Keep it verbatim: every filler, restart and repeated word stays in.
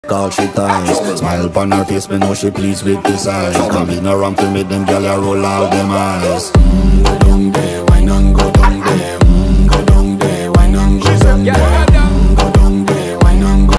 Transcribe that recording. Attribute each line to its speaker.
Speaker 1: all she ties. Smile upon her face, me know she pleased with this eyes. Come in around to make them gyal a roll out them eyes.